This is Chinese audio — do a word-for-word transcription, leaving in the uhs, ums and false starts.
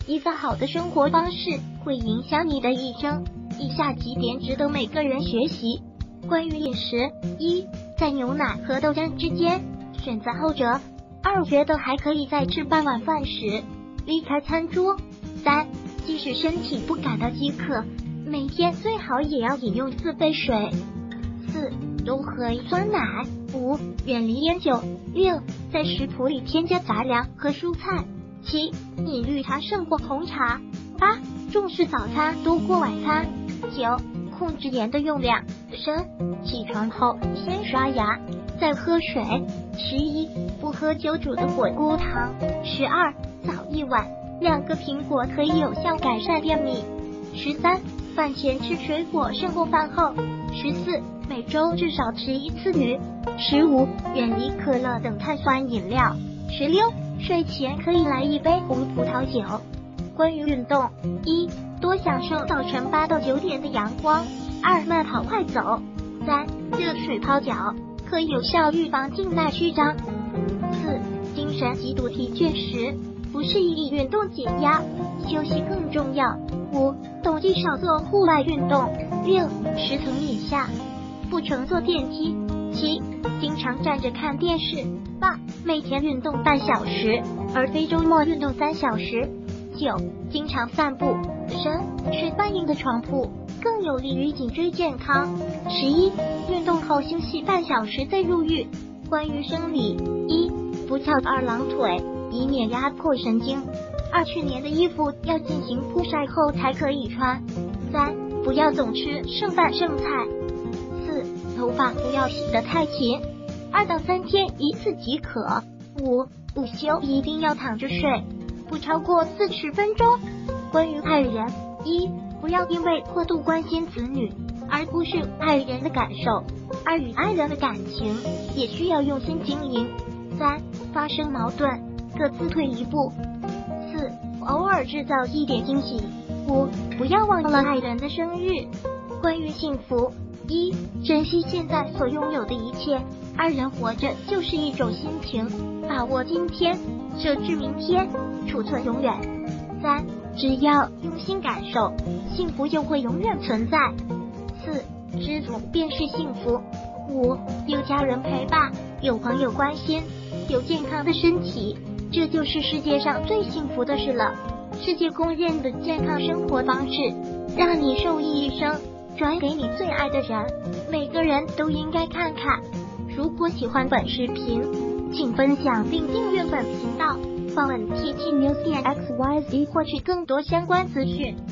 一个好的生活方式会影响你的一生。以下几点值得每个人学习。关于饮食：一，在牛奶和豆浆之间选择后者。二，觉得还可以在吃半碗饭时离开餐桌。三，即使身体不感到饥渴，每天最好也要饮用四杯水。四，多喝酸奶。五，远离烟酒。六，在食谱里添加杂粮和蔬菜。七，饮绿茶胜过红茶。八，重视早餐多过晚餐。九，控制盐的用量。十，起床后先刷牙再喝水。十一，不喝酒煮的火锅汤。十二，早一晚两个苹果可以有效改善便秘。十三，饭前吃水果胜过饭后。十四，每周至少吃一次鱼。十五，远离可乐等碳酸饮料。十六，睡前可以来一杯红葡萄酒。关于运动：一，多享受早晨八到九点的阳光。二，慢跑快走。三，热水泡脚，可以有效预防静脉曲张。四，精神极度疲倦时，不适宜运动减压，休息更重要。五，冬季少做户外运动。六，十层以下不乘坐电梯。七，经常站着看电视。八，每天运动半小时，而非周末运动三小时。九，经常散步。十，睡半硬的床铺更有利于颈椎健康。十一，运动后休息半小时再入浴。关于生理：一，不翘二郎腿，以免压迫神经。二，去年的衣服要进行曝晒后才可以穿。三，不要总吃剩饭剩菜。四，头发不要洗得太勤，二到三天一次即可。五，午休一定要躺着睡，不超过四十分钟。关于爱人：一，不要因为过度关心子女而忽视爱人的感受。二，与爱人的感情也需要用心经营。三，发生矛盾各自退一步。四，偶尔制造一点惊喜。五，不要忘了爱人的生日。关于幸福：一，珍惜现在所拥有的一切。二，人活着就是一种心情，把握今天，设置明天，储存永远。三，只要用心感受，幸福就会永远存在。四，知足便是幸福。五，有家人陪伴，有朋友关心，有健康的身体，这就是世界上最幸福的事了。世界公认的健康生活方式，让你受益一生，转给你最爱的人。每个人都应该看看。如果喜欢本视频，请分享并订阅本频道，访问 T T News X Y Z 获取更多相关资讯。